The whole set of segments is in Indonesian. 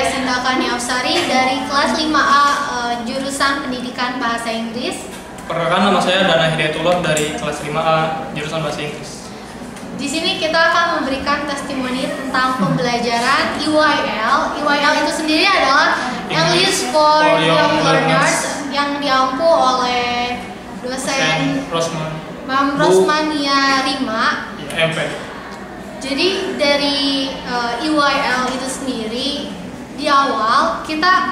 Sinda Kaniausari dari kelas 5A jurusan Pendidikan Bahasa Inggris. Perkenalkan, nama saya Dana Hidayatullah dari kelas 5A jurusan Bahasa Inggris. Di sini kita akan memberikan testimoni tentang pembelajaran EYL. EYL itu sendiri adalah English for Young Learners yang diampu oleh dosen Mam Rosmania Rima. Ya, MP. Jadi dari EYL itu sendiri di awal kita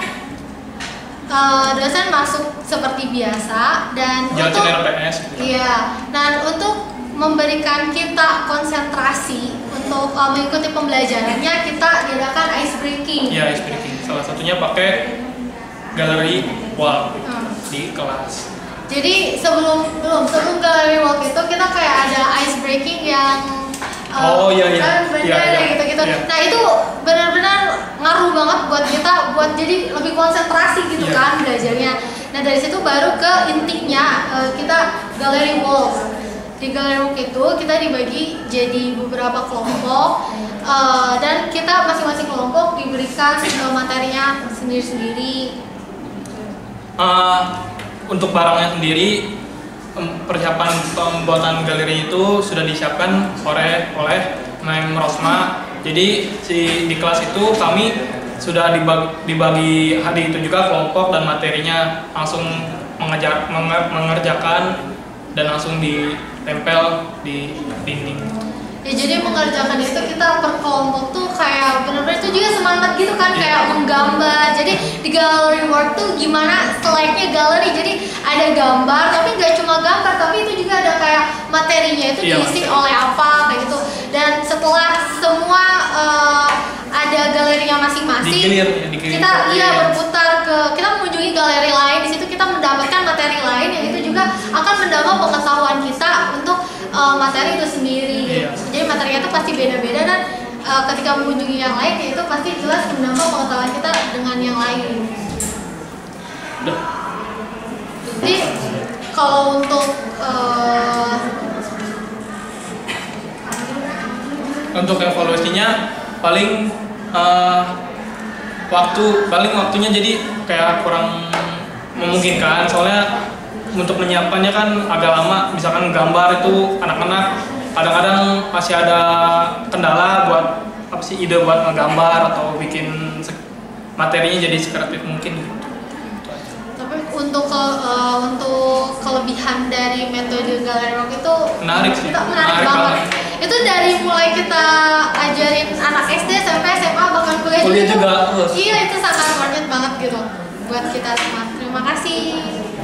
dosen masuk seperti biasa dan untuk untuk memberikan kita konsentrasi untuk mengikuti pembelajarannya kita diadakan ice breaking. Iya, ice breaking. Salah satunya pakai galeri wall di kelas. Jadi sebelum galeri wall itu kita kayak ada ice breaking yang gitu-gitu. Nah itu benar-benar ngaruh banget buat kita buat jadi lebih konsentrasi gitu kan belajarnya. Nah dari situ baru ke intinya kita galeri wall. Di galeri wall itu kita dibagi jadi beberapa kelompok dan kita masing-masing kelompok diberikan materinya sendiri-sendiri. Untuk barangnya sendiri, persiapan pembuatan galeri itu sudah disiapkan oleh Mem Rosma. Jadi di kelas itu kami sudah dibagi hari itu juga kelompok dan materinya langsung mengerjakan dan langsung ditempel di dinding. Ya jadi mengerjakan itu kita per kelompok tuh kayak benar-benar itu juga semangat gitu kan, kayak menggambar. Jadi di gallery work tuh gimana selayaknya galeri, jadi ada gambar tapi nggak cuma gambar tapi itu juga ada kayak materinya itu diisi oleh apa kayak gitu. Dan setelah semua ada galerinya masing-masing, kita berputar kita mengunjungi galeri lain. Di situ kita mendapatkan materi lain yang itu juga akan menambah pengetahuan kita untuk materi itu sendiri. Jadi materinya itu pasti beda-beda dan ketika mengunjungi yang lain itu pasti jelas menambah pengetahuan kita dengan yang lain. Jadi kalau untuk evaluasinya paling waktunya jadi kayak kurang memungkinkan, soalnya untuk menyiapkannya kan agak lama. Misalkan gambar itu anak-anak kadang-kadang masih ada kendala buat ide buat ngegambar atau bikin materinya jadi sekreatif mungkin. Tapi untuk kelebihan dari metode galeri work itu menarik banget. Itu dari mulai kita ajarin anak SD sampai SMA bahkan kuliah juga. Iya, itu sangat worth it banget gitu buat kita semua. Terima kasih.